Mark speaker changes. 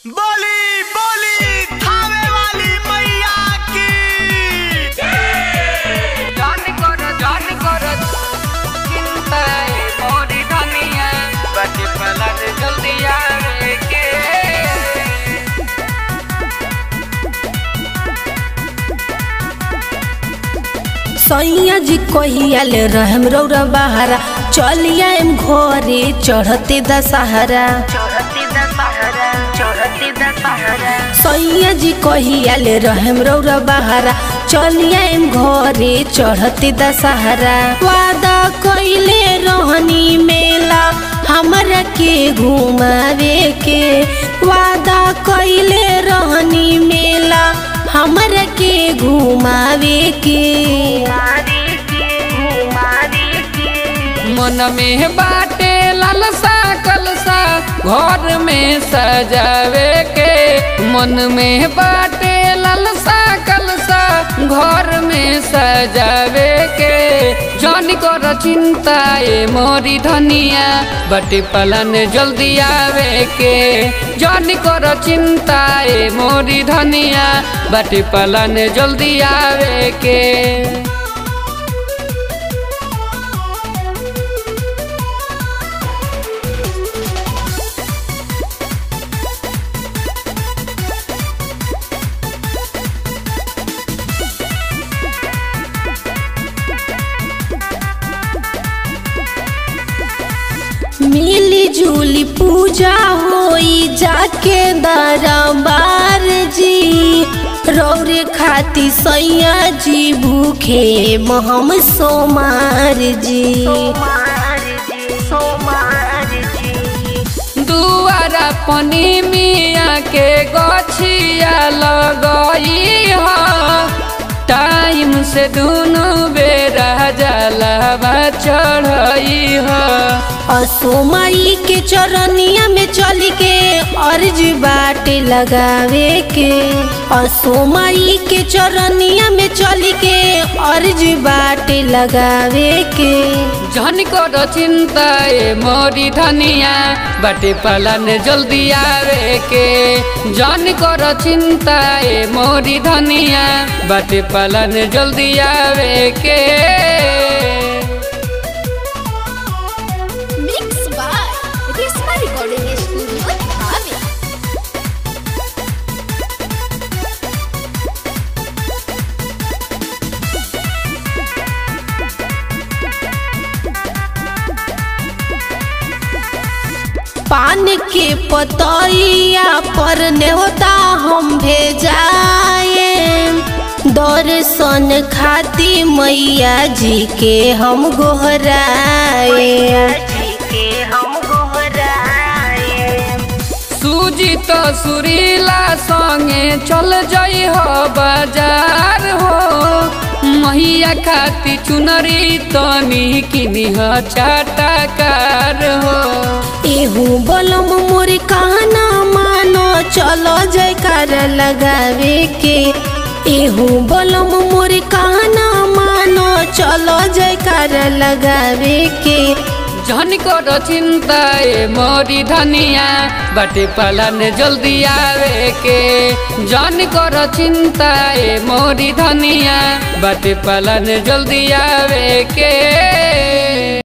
Speaker 1: बोली बोली थावे वाली मैया की
Speaker 2: जान कर चिंता मोरी धनिया बच पलट जल्दी आवे के
Speaker 3: सैया जी कहियाल रहम रौरा बहारा चलिया एम घरे चढ़ते दशहरा सैया जी कहियाल रहम रौरा बहारा चलिया एम घरे चढ़ते दशहरा वादा कइले रहनी मेला हमरा के घुमावे के वादा कइले रहनी मेला हमरा के घुमावे के
Speaker 2: मन में बाटे लालसा कलसा घर में सजावे के मन में बाटे लालसा कलसा घर में सजावे के जान कर चिंता मोरी धनिया बटे पलन जल्दी आवे के जान कर चिंता मोरी धनिया बटे पलन जल्दी आवे के
Speaker 3: मिली जुली पूजा होई जाके दरबार जी रौरे खाती सैया जी भूखे महम सोमार जी
Speaker 2: दुआरा पनी मिया के गछिया लगई ह टाइम से दोनों बेरा जलावा चढ़ई ह
Speaker 3: असोमाई के चरनिया में चल के अर्ज बाटे लगावे के असोमाई के चरनिया में चल के अर्ज बाटे लगावे के
Speaker 2: जन कर चिंता मोरी धनिया बाटे पलन जल्दी आवे के जन कर चिंता मोरी धनिया बाटे पलन जल्दी आवे के
Speaker 3: पान के पतैया पर नेवता हम भेजाए दर्शन खाती मैया जी के हम गोहराए
Speaker 2: सूजी तो सुरीला संगे चल जाई हो बाजार हो मैया खाती चुनरी तनी किनी हो चाटाकार हो
Speaker 3: एहू बलम मोर कहना मानो चलो जयकार लगावे के एहू बलम मोर कहना मानो चलो जयकार लगावे के
Speaker 2: जन कर चिंता मोरी धनिया बाटे पलन जल्दी आवे के जन कर चिंता मोरी धनिया बाटे पलन जल्दी आवे के।